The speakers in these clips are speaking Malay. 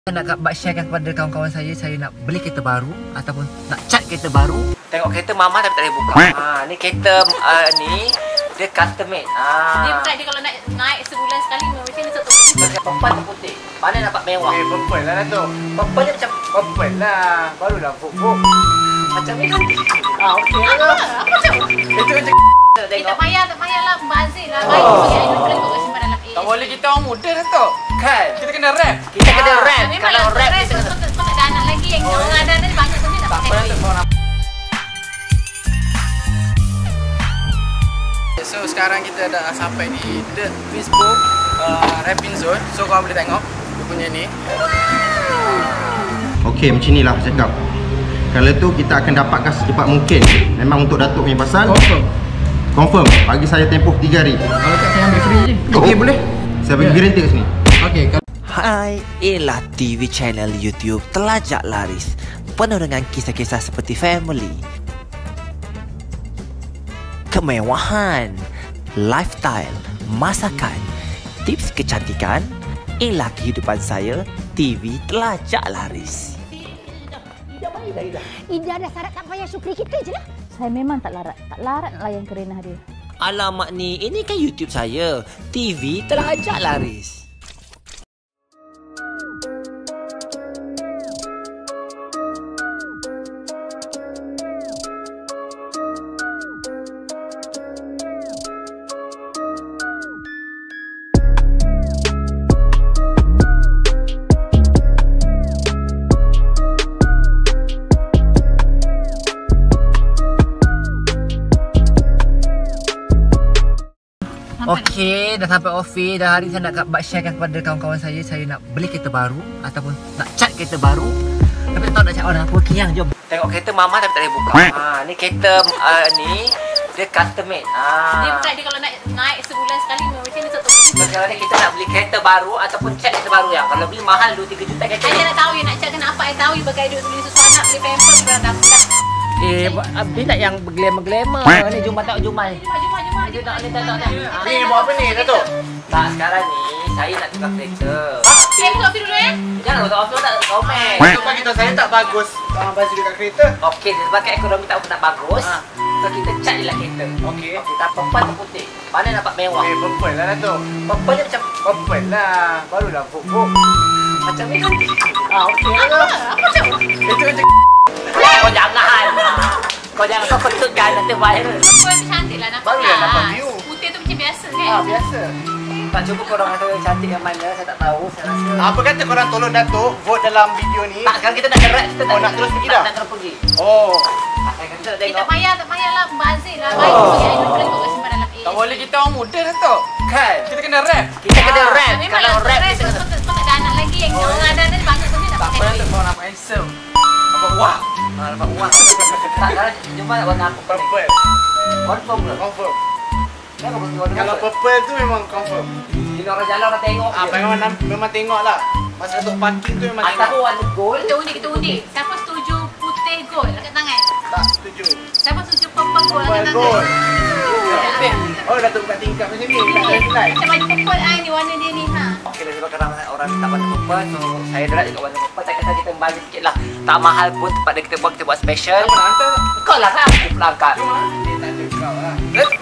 Nak sharekan kepada kawan-kawan saya nak beli kereta baru ataupun nak cat kereta baru. Tengok kereta mama tapi tak boleh buka. Ni kereta ni dia custom made. Dia bukan dia kalau naik sebulan sekali macam ni satu Purple tu putih. Mana nampak mewah? Purple lah tu. Purple ni macam Purple lah. Barulah fuk-fuk. macam ni kan. Okey lah. apa macam Itu macam tak payahlah membazir lah. Baik bagi idol boleh bawa simpan dalam tak boleh kita orang muda lah tu. Kan? Kita kena rap. Kita kena rap. Memang Kalau yang rap rap kita kena. kau tak ada anak lagi yang orang ada banyak pun dia nak pakai duit. So sekarang kita dah sampai di The Facebook Rapping Zone. So korang boleh tengok dia punya ni. Okey, macam inilah aku cakap. Kalau tu kita akan dapatkan secepat mungkin. Memang untuk Datuk punya pasal. Confirm. Bagi saya tempoh 3 hari. Kalau tak saya ambil free je. Okey, boleh. Saya bagi garanti kat sini. Okey. Hai, inilah TV channel YouTube Telajak Laris, penuh dengan kisah-kisah seperti family, kemewahan, lifestyle, masakan, tips kecantikan. Inilah kehidupan saya, TV Telajak Laris. Ida dah syarat tak payah syukri kita je lah. Saya memang tak larat nak layan kerenah dia. Alamak ni, ini kan YouTube saya, TV Telajak Laris. Okey, dah sampai office. Dah hari saya nak sharekan kepada kawan-kawan saya nak beli kereta baru ataupun nak cat kereta baru. Tapi tak tahu nak cat mana. Aku kiang, jom. Tengok kereta mama tapi tak boleh buka. Ni kereta ni dia custom made. Dia bukan dia kalau naik sebulan sekali macam ni satu Sekarang ni kita nak beli kereta baru ataupun cat kereta baru ya. Kalau beli mahal 2-3 juta kereta. Saya nak tahu nak cakap kenapa saya tahu bagi duit beli susu anak beli pamper barang dah pula. Dia nak yang glamour. Ni jom tengok Jumal. Jom. Ni buat apa ni Datuk? Tak, sekarang ni saya nak tukar kereta. Saya buka office dulu Jangan tukar office tak komen. Datuk bagi tahu saya tak bagus baju dekat kereta. Okey, sebabkan ekonomi tak bagus. So kita cat je lah kereta. Okey. Tak purple tu putih. Mana nampak mewah? Purple lah Datuk. Purple ni macam Purple lah. Barulah fuk-fuk. macam ni kan. Okey lah. apa macam Itu macam Kau jangan kau kututkan nanti viral. Apa tu cantik lah nampak. Baru lah nampak view. Putih tu macam biasa kan. Biasa. Tak cuba korang kata yang cantik yang mana, saya tak tahu. Saya rasa. Apa kata korang tolong Datuk vote dalam video ni? Tak, sekarang kita nak gerak. Kita nak terus pergi dah? Nak terus pergi. Oh. Kita nak Kita tengok. tak payahlah membazir lah. Baik bagi idol boleh bawa simpan dalam Tak boleh kita orang muda lah tu. Kan? Kita kena rap. Kita kena rap. Memang Kalau yang rap rap kita kena. kau tak ada anak lagi yang orang ada banyak pun dia nak Tak pakai apa duit. Datuk, korang nampak handsome. Nampak wah. Nampak uang. Tak, sekarang cuma nak warna apa? Purple. Confirm ke? Confirm. Jangan pergi warna Kalau apa? purple tu memang confirm. Ini orang jalan orang tengok. Memang tengok lah. Masa Datuk parking tu memang Ataupun tengok. warna gold. Kita undi. Siapa setuju putih gold angkat tangan? Tak setuju. Siapa setuju purple gold angkat Purple tangan? gold. Oh Datuk buka tingkap macam ni. Tak ada slide. Macam baju purple ni warna dia ni ha. Okey, dah sebab orang minta warna purple. So saya derak juga warna purple. Tak kata kita membazir sikit lah. Tak mahal pun tempat dia kita buat special. Apa nak hantar? Kau lah kan aku pula angkat. Cuma dia tak ada kau lah.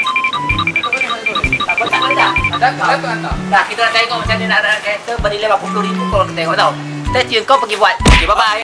Tak apa, tak ada. Datuk hantar. Dah, kita nak tengok macam mana nak ada kereta bernilai RM80,000 kalau kita tengok tau. Stay tune, kau pergi buat. Okay, bye-bye.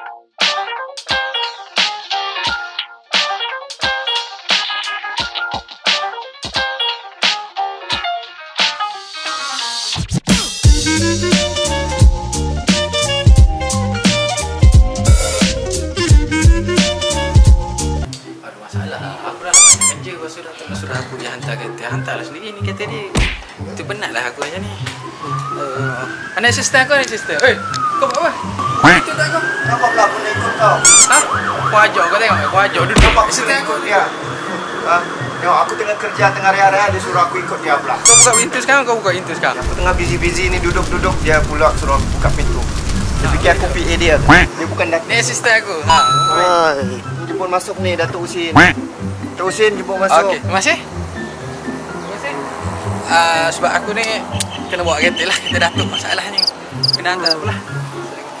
Ada masalah. Aku dah nak kerja. Lepas tu Datuk suruh aku dia hantar kereta. Hantarlah sendiri ni kereta dia. Itu penatlah aku macam ni. Anak sister aku, anak sister. Kau buat apa? Itu tak kau? Kenapa pula aku nak ikut kau? Ha? Kau ajar kau tengok. Kau ajar duduk. Kenapa aku Sister nak aku. ikut dia? Tengok aku tengah kerja tengah raya-raya dia suruh aku ikut dia pula. Kau buka pintu sekarang, kau buka pintu sekarang. Aku tengah busy-busy ni duduk-duduk dia pula suruh aku buka pintu. Dia fikir aku PA dia. Dia bukan Datuk. Ni sister aku. Ha. Jemput masuk ni Datuk Husin. Datuk Husin jemput masuk. Okey, terima kasih. Terima kasih. Sebab aku ni kena bawa kereta lah. Kita Datuk masalahnya. Kena hantar pula.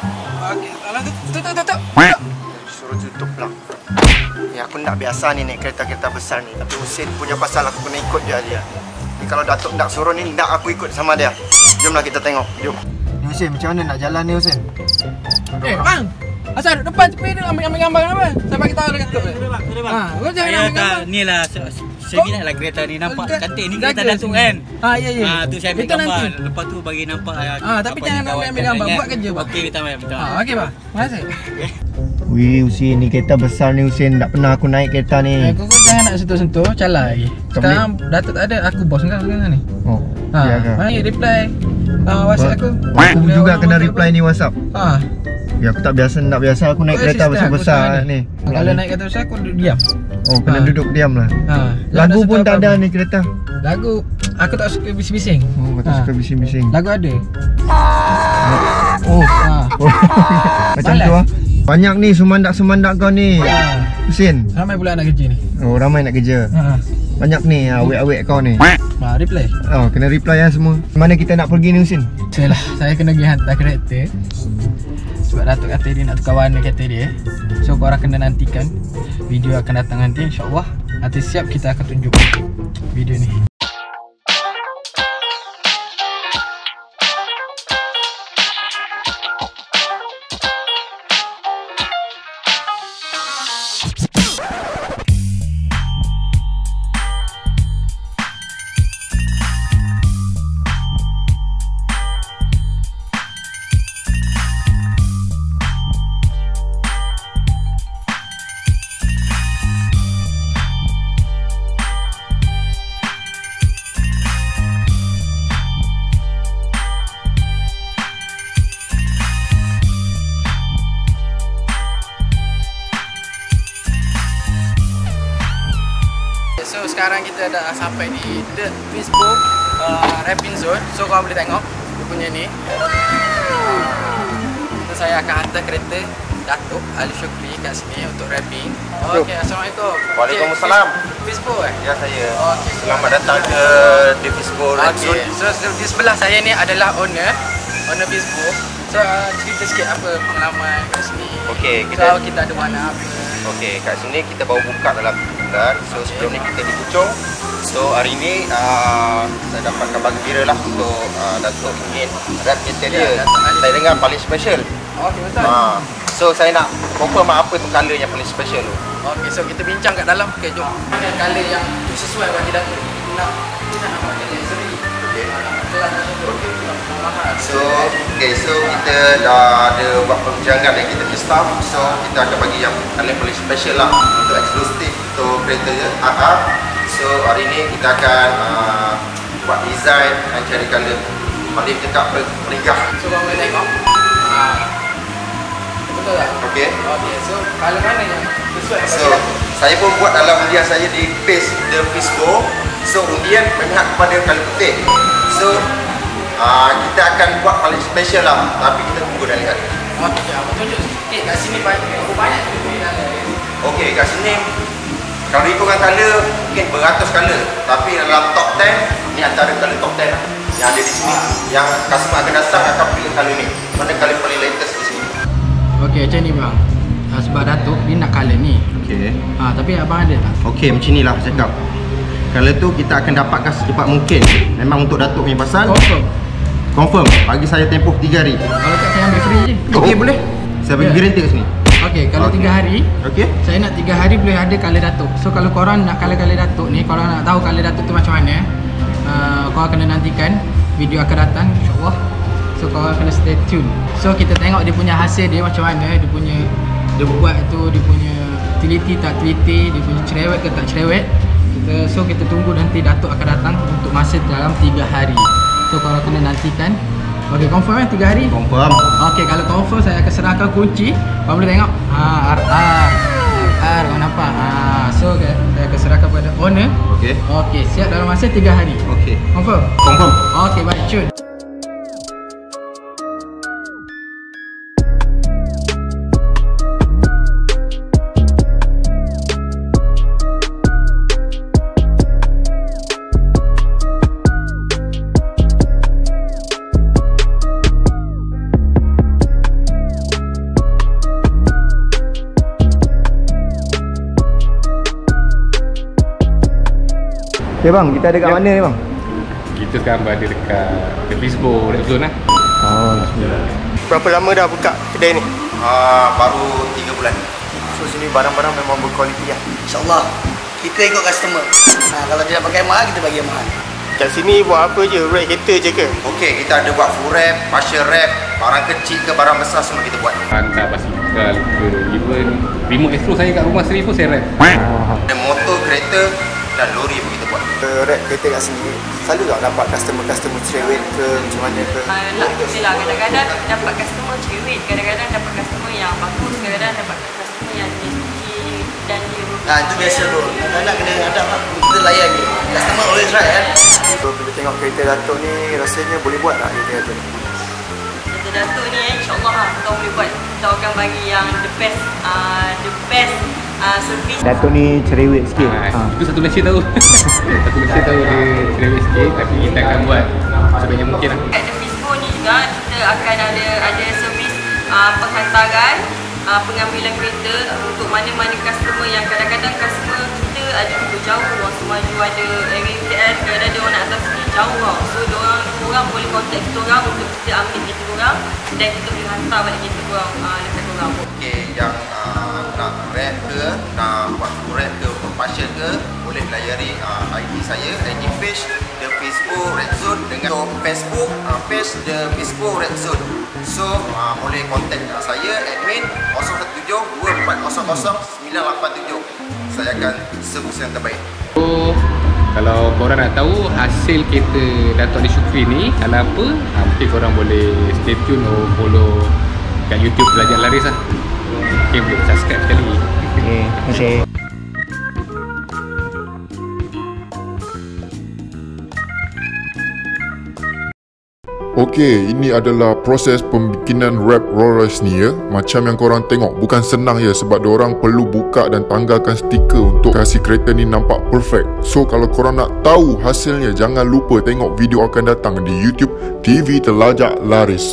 Tutup. Suruh tutup lah. Ni aku nak biasa ni naik kereta-kereta besar ni. Tapi Husin punya pasal aku kena ikut dia. Ni kalau Datuk nak suruh ni, nak aku ikut sama dia. Jomlah kita tengok. Jom. Ni Husin, macam mana nak jalan ni Husin? Bang. Asal duduk depan tepi ni ambil gambar apa? Sampai kita tahu dekat tu. Kau jangan ambil gambar. Ni lah saya minat lah kereta ni, nampak cantik ni kereta Datuk kan. Ya. Tu saya ambil gambar. Lepas tu bagi nampak tapi jangan ambil gambar, buat kerja bang. Okey, minta maaf. Okey bang. Terima kasih. Wih Husin, ni kereta besar ni Husin. Tak pernah aku naik kereta ni. Kau jangan nak sentuh-sentuh, calai lagi. Sekarang Datuk tak ada, aku bos sekarang ni. Oh, ya ke? Mari reply WhatsApp aku. Aku juga kena reply ni WhatsApp. Ya, aku tak biasa, aku naik kereta besar-besar ni. Kalau naik kereta besar aku diam. Oh, kena duduk diam lah. Lagu pun tak ada ni kereta. Lagu aku tak suka bising-bising. Oh, aku tak suka bising-bising. Lagu ada. Macam tu lah. Banyak ni sumandak-sumandak kau ni. Husin. Ramai pula nak kerja ni. Oh, ramai nak kerja. Banyak ni awek-awek kau ni. Reply. Oh, kena reply lah semua. Mana kita nak pergi ni Husin? Saya kena pergi hantar kereta. Sebab Datuk kata dia nak tukar warna kereta dia. So korang kena nantikan video akan datang nanti, insyaAllah. Nanti siap kita akan tunjuk video ni. So sekarang kita dah sampai di The Facebook Rapping Zone. So korang boleh tengok dia punya ni. So saya akan hantar kereta Datuk Ali Syukri kat sini untuk rapping. Okey, Assalamualaikum. Waalaikumsalam. Facebook Ya, saya. Okey. Selamat datang ke The Facebook Rapping Zone. So di sebelah saya ni adalah owner Facebook. So cerita sikit apa pengalaman kat sini. Okey, So kita ada mana apa. Okey, kat sini kita baru buka dalam bulan. So sebelum ni kita di Puchong. So hari ni saya dapat kabar gembira lah untuk Datuk ingin rap kereta dia. Saya dengar paling special. Okey, betul. So saya nak confirm apa tu colour yang paling special tu. Okey, so kita bincang kat dalam. Okey, jom. Mana colour yang sesuai bagi Datuk? Kita nak pakai seri. Okey. Kelas okey, mahal. So kita dah ada buat perbincangan dengan kita punya staff. So kita akan bagi yang paling special lah untuk eksklusif untuk kereta RR. So hari ni kita akan buat design dan cari colour paling cakap perigah. So korang boleh tengok. Betul tak? Okey. Okey, so colour mana yang sesuai bagi So Datuk? saya pun buat dalam undian saya di page The Fisco. So undian memihak kepada colour putih. So kita akan buat paling special lah, tapi kita tunggu dan lihat. Okey, apa tunjuk sikit kat sini banyak tu colour. Okey, kat sini kalau ikutkan colour mungkin beratus colour, tapi dalam top 10 ni antara colour top 10 lah yang ada di sini. Yang customer akan datang akan pilih colour ni. Mana colour paling latest di sini. Okey, macam ni bang. Sebab Datuk dia nak colour ni. Okey. Tapi abang ada tak? Okey, macam inilah saya cakap. Colour tu kita akan dapatkan secepat mungkin. Memang untuk Datuk punya pasal. Confirm. Bagi saya tempoh 3 hari. Kalau tak saya ambil free je. Okey, boleh? Saya bagi guarantee kat sini. Okey, kalau 3 hari. Okey. Saya nak 3 hari boleh ada colour Datuk. So kalau korang nak colour-colour Datuk ni, korang nak tahu colour Datuk tu macam mana, korang kena nantikan video akan datang, insyaAllah. So korang kena stay tune. So kita tengok dia punya hasil dia macam mana. Dia buat tu, dia punya teliti tak teliti, dia punya cerewet ke tak cerewet. So kita tunggu nanti Datuk akan datang untuk masa dalam 3 hari. So korang kena nantikan. Okey, confirm 3 hari? Confirm. Okey, kalau confirm saya akan serahkan kunci. Korang boleh tengok. RR korang nampak. So saya akan serahkan kepada owner. Okey. Okey, siap dalam masa 3 hari. Okey. Confirm? Confirm. Okey, baik, cun. Okay bang, kita ada kat mana ni bang? Kita sekarang berada dekat Facebook Red Zone lah. Oh, bismillah. Berapa lama dah buka kedai ni? Baru 3 bulan. So sini barang-barang memang berkualiti lah. InsyaAllah kita ikut customer. Kalau dia nak pakai mahal, kita bagi yang mahal. Kat sini buat apa je? Wrap kereta je ke? Okey, kita ada buat full wrap, partial wrap, barang kecil ke barang besar semua kita buat. Hantar basikal ke, even remote Astro saya kat rumah sendiri pun saya wrap. Ada motor, kereta dan lori pun kita buat. Wrap kereta kat sini selalu tak dapat customer cerewet ke macam mana ke? Tak betul lah, kadang-kadang dapat customer cerewet, kadang-kadang dapat customer yang bagus, kadang-kadang dapat customer yang suci dan dia. Itu biasa tu. Nak kena ada kita layan ni. Customer always right kan. So bila tengok kereta Datuk ni rasanya boleh buat tak kereta Datuk ni? Kereta Datuk ni insya-Allah kita boleh buat. Kita akan bagi yang the best service. Datuk ni cerewet sikit. Itu satu Malaysia tahu. Satu Malaysia tahu dia cerewet sikit, tapi kita akan buat sebanyak mungkin lah. Kat Facebook ni juga kita akan ada servis penghantaran, pengambilan kereta untuk mana-mana customer yang kadang-kadang customer kita ada juga jauh, orang Semaju ada RMTN, kadang-kadang dia orang nak datang sini jauh tau. So diorang boleh contact kita orang untuk kita ambil kereta diorang dan kita boleh hantar balik kereta diorang dekat diorang. Okey, yang nak wrap ke, nak buat full wrap ke, untuk partial ke, boleh layari ID saya, ID page The Facebook Red Zone dengan Facebook page The Facebook Red Zone. So boleh contact saya admin 017-2400-987. Saya akan servis yang terbaik. So, kalau korang nak tahu hasil kereta Datuk Ali Shukri ni kalau apa, mungkin korang boleh stay tune atau follow kat YouTube Telajak Laris lah. Mungkin boleh subscribe sekali. Okay, terima kasih. Okey, ini adalah proses pembikinan wrap Rolls ni ya. Macam yang korang tengok, bukan senang ya sebab diorang perlu buka dan tanggalkan stiker untuk kasih kereta ni nampak perfect. So kalau korang nak tahu hasilnya, jangan lupa tengok video akan datang di YouTube TV Telajak Laris.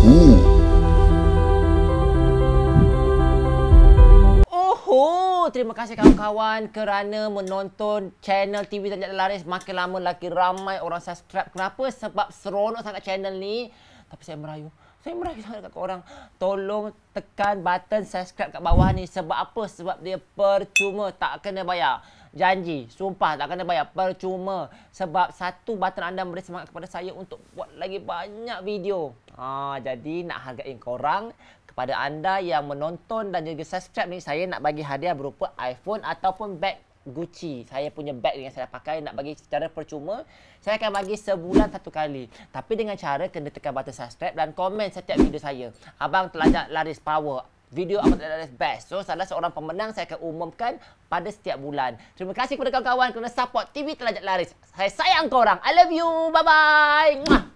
Terima kasih kawan-kawan kerana menonton channel TV Telajak Laris. Makin lama lagi ramai orang subscribe. Kenapa? Sebab seronok sangat channel ni. Tapi saya merayu sangat kat korang. Tolong tekan button subscribe kat bawah ni. Sebab apa? Sebab dia percuma, tak kena bayar. Janji, sumpah tak kena bayar, percuma. Sebab satu button anda memberi semangat kepada saya untuk buat lagi banyak video. Jadi nak hargai korang. Kepada anda yang menonton dan juga subscribe ni, saya nak bagi hadiah berupa iPhone ataupun beg Gucci. Saya punya beg yang saya pakai nak bagi secara percuma. Saya akan bagi sebulan 1 kali. Tapi dengan cara kena tekan button subscribe dan komen setiap video saya. Abang Telajak Laris Power. Video Abang Telajak Laris Best. So salah seorang pemenang saya akan umumkan pada setiap bulan. Terima kasih kepada kawan-kawan kerana support TV Telajak Laris. Saya sayang korang. I love you. Bye-bye.